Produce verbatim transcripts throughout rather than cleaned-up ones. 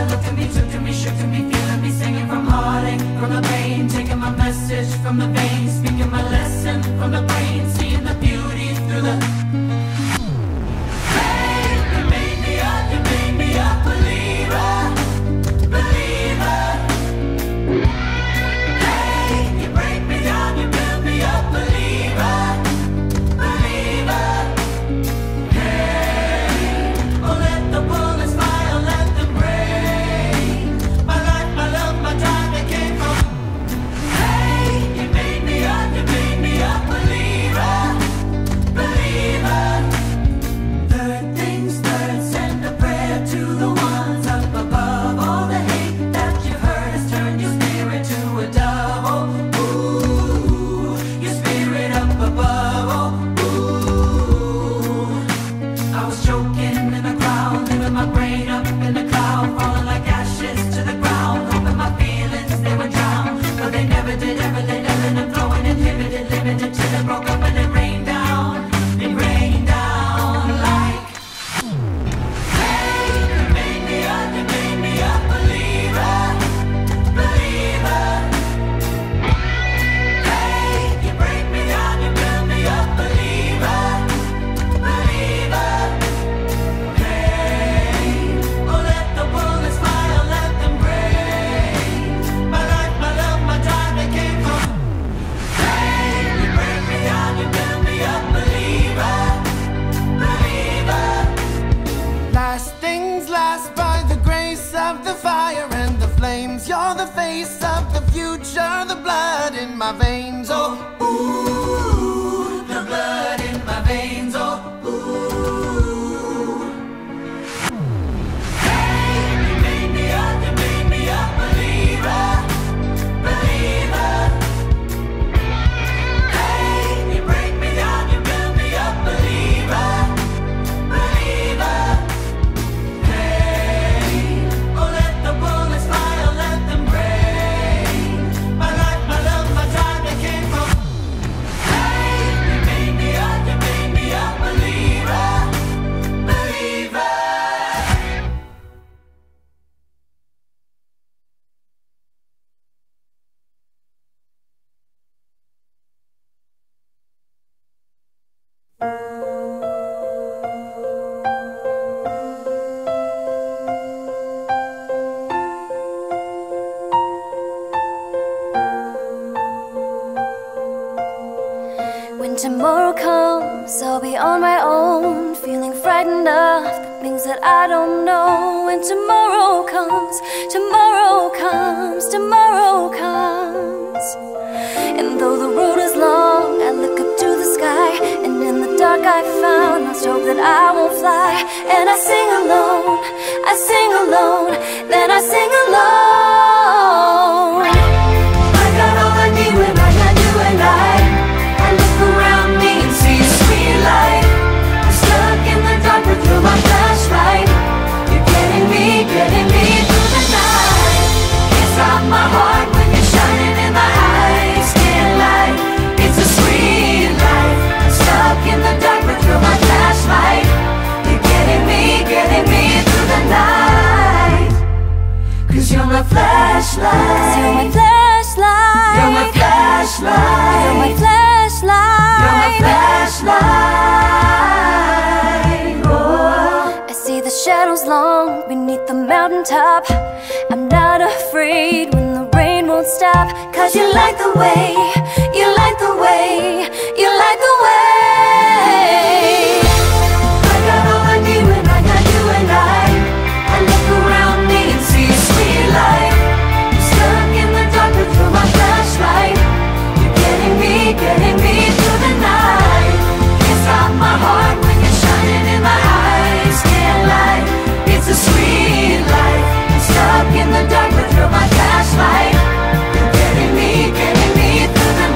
look at me, took to me, shook to me, feeling me, singing from heartache, from the pain, taking my message from the veins, speaking my lesson from the brain, seeing the beauty through the. Hey, you made me up, you made me a believer, believer. Hey, you break me down, you build me up, believer, believer. Hey, oh let the bullets fly, oh let them rain. My life, my love, my time, it came from. Hey, you made me up, you made me a believer, believer. Third things third, send a prayer to the ones up above. All the hate that you've heard has turned your spirit to a dove. Oh, ooh, your spirit up above. Oh, ooh. I was choking in the crowd, living my brain up in the cloud, falling like ashes to the ground, hoping my feelings they would drown, but they never did. Ever they ebbing and flowing, inhibited, limited till it broke up and it rained down. It rained down like. Hey, you made me up, you made me a believer, believer. Hey, you break me down, you build me up, believer, believer. Hey, oh let the bullets fly, oh let them rain. My life, my love, my time, they came from. Hey, you break me down, you build me up, believer, believer. Last things last by the grace of the fire and the flames. You're the face of the future, the blood in my veins. Oh, Ooh, the blood in my veins. Oh, ooh. Hey, you made me up, you made me a believer, believer. Hey, you break me down, you build me up, believer, believer. Hey, oh let the bullets fly, oh let them rain. My life, my love, my time, they came from. Hey, you made me up, you made me a believer, believer. When tomorrow comes, I'll be on my own, feeling frightened of the things that I don't know. When tomorrow comes, tomorrow comes, tomorrow comes. And though the road is long, I look up to the sky, and in the dark I found lost hope that I won't fly. And I sing alone, I sing alone, then I sing alone. I got all I need when I got you and I. I look around me and see a sweet light. I'm stuck in the dark, but through my flashlight, you're getting me, getting me through the night. Can't stop my heart when you're shining in my eyes. Can't lie, it's a sweet life. I'm stuck in the dark, but through my flashlight, you're getting me, getting me through the night. 'Cause you're my flashlight. You're my flashlight. You're my flashlight. You're my flashlight. You're my flashlight. Oh. I see the shadows long beneath the mountaintop. I'm not afraid when the rain won't stop. 'Cause you light the way. You light the way. You light the way. I got all I need when I got you and I. I look around me and see a sweet light. I'm stuck in the dark, but through my flashlight, you're getting me, getting me through the night. Can't stop my heart when you're shining in my eyes. Can't lie, it's a sweet life. I'm stuck in the dark, but through my flashlight, you're getting me, getting me through the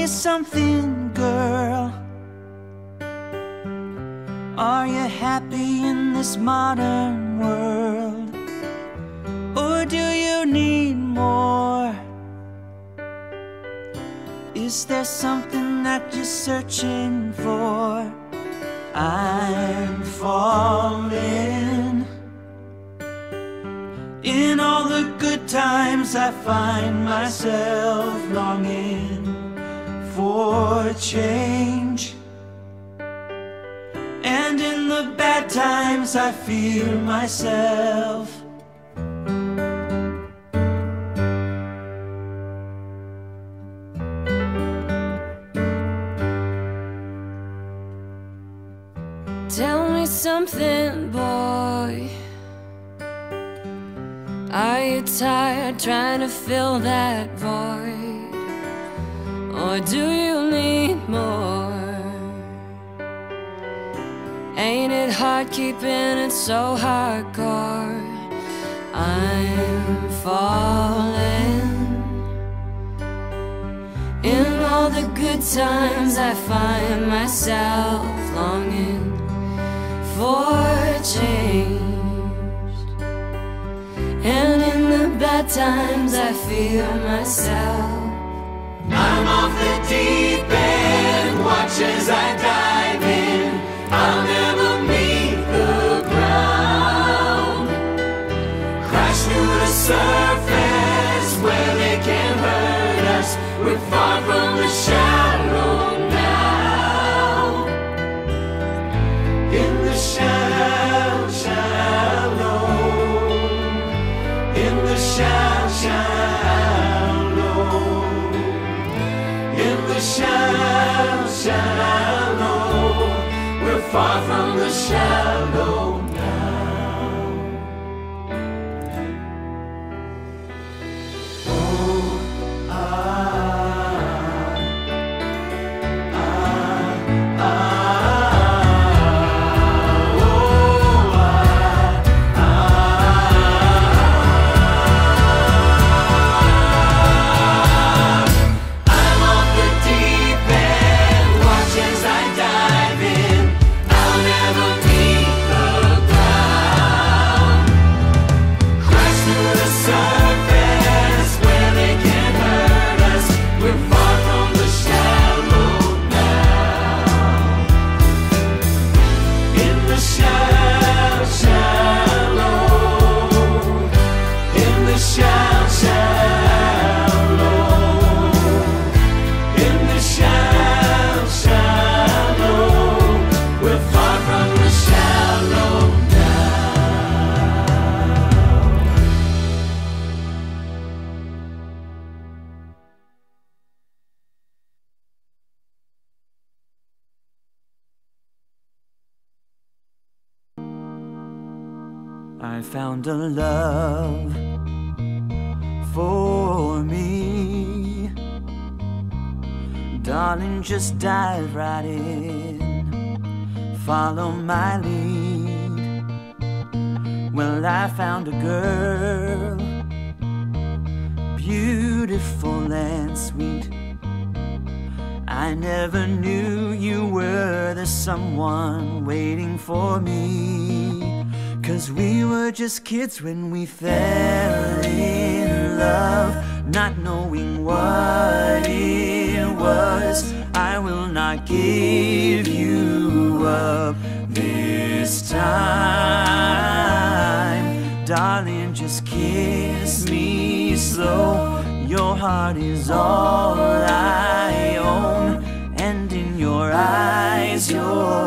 something, girl. Are you happy in this modern world? Or do you need more? Is there something that you're searching for? I'm falling. In all the good times I find myself longing for change, and in the bad times I fear myself. Tell me something, boy. Are you tired trying to fill that void? Or do you need more? Ain't it hard keeping it so hardcore? I'm falling. In all the good times I find myself longing for change, and in the bad times I feel myself. I'm off the deep end, watch as I dive in. I'll never meet the ground. Crash through the surface where they can't hurt us. We're far from the shallow now. In the shallow, shallow. In the shallow, shallow. In the shallow, shallow. We're far from the shallow now. Oh, ah, ah, ah. I found a love for me. Darling, just dive right in, follow my lead. Well, I found a girl, beautiful and sweet. I never knew you were the someone waiting for me. 'Cause we were just kids when we fell in love, not knowing what it was. I will not give you up this time. Darling, just kiss me slow. Your heart is all I own, and in your eyes, your